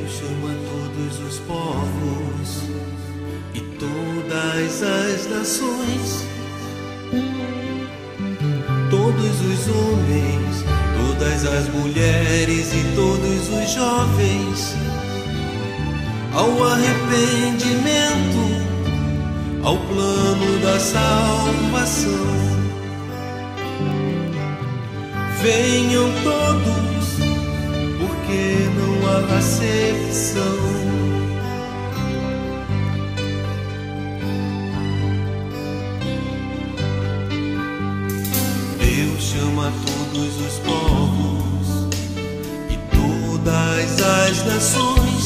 chama todos os povos e todas as nações, todos os homens, todas as mulheres e todos os jovens, ao arrependimento, ao plano da salvação. Venham todos, porque não há acepção. Deus chama todos os povos e todas as nações,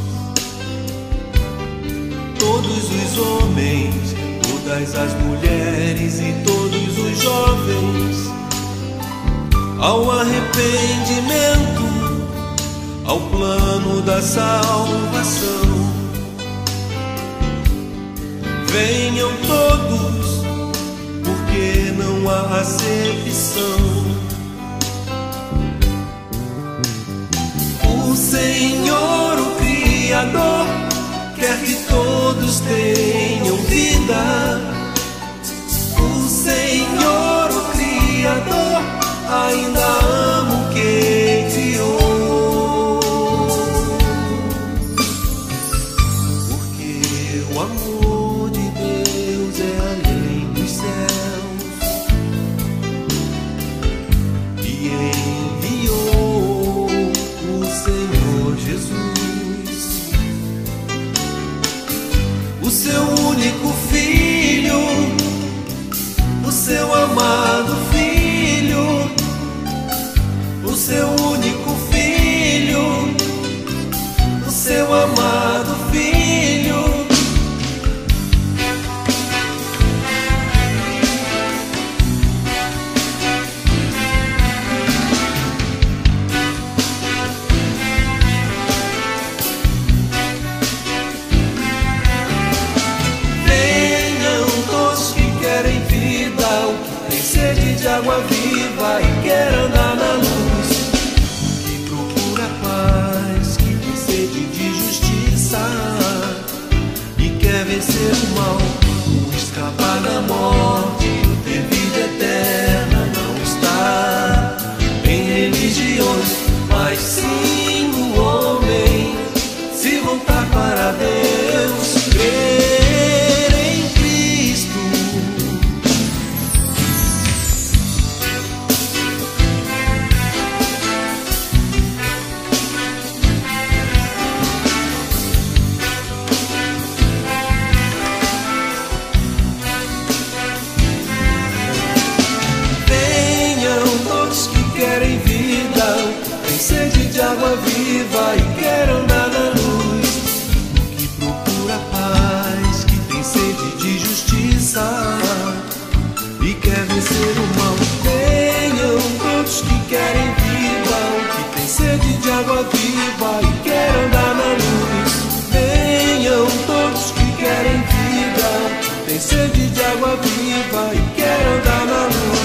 todos os homens, todas as mulheres e todos os jovens, ao arrependimento, ao plano da salvação. Venham todos, porque não há acepção. O Senhor, o Criador, quer que todos tenham vida. O Senhor, o Criador, ainda amo quem criou, porque o amor de Deus é além dos céus e enviou o Senhor Jesus, o seu único filho, o seu amado filho, o seu único filho, o seu amado filho. Venham todos que querem vida, o que tem sede de água viva e quer andar na luz, que procura paz, que tem sede de justiça e quer vencer o mal, o escapar da morte, o ter vida eterna. Não está em religiões, mas sim no homem se voltar para Deus, crer em Cristo. Querem vida, tem sede de água viva e quer andar na luz, que procura paz, que tem sede de justiça e quer vencer o mal. Venham todos que querem vida, que tem sede de água viva e quer andar na luz. Venham todos que querem vida, tem sede de água viva e quer andar na luz.